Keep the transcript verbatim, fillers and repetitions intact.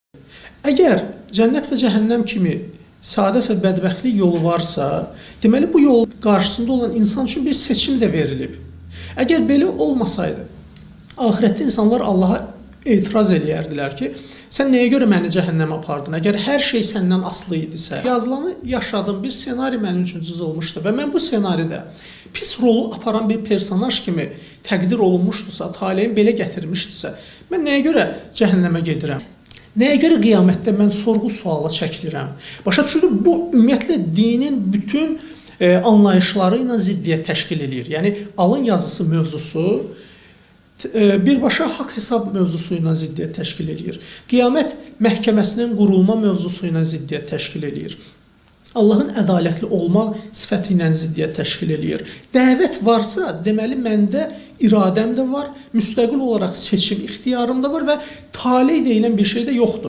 Əgər cənnət və cəhənnəm kimi saadət və bədbəxtlik yolu varsa, deməli bu yol qarşısında olan insan üçün bir seçim də verilib. Əgər belə olmasaydı, axirətdə insanlar Allaha etiraz eləyərdilər ki, sən nəyə görə məni cəhənnəmə apardın? Əgər hər şey səndən asılı idisə, yazılanı yaşadığım bir senari mənim üçün cızılmışdı və mən bu senaridə pis rolu aparan bir personaj kimi təqdir olunmuşdusa, taleyin belə gətirmişdisə, mən nəyə görə cəhənnəmə gedirəm? Nəyə görə qiyamətdə mən sorğu-suala çəkilirəm? Başa düşürsünüz, bu ümumiyyətlə dinin bütün e, anlayışları ilə ziddiyyət təşkil edir. Yəni, alın yazısı mövzusu e, birbaşa haqq hesab mövzusu ilə ziddiyyət təşkil edir. Qiyamət məhkəməsinin qurulma mövzusu ilə ziddiyyət təşkil edir. Allahın ədalətli olmaq sifəti ilə ziddiyyət təşkil edir. Dəvət varsa, deməli məndə iradəm də var, müstəqil olaraq seçim ixtiyarım da var və taley deyilən bir şey də yoxdur.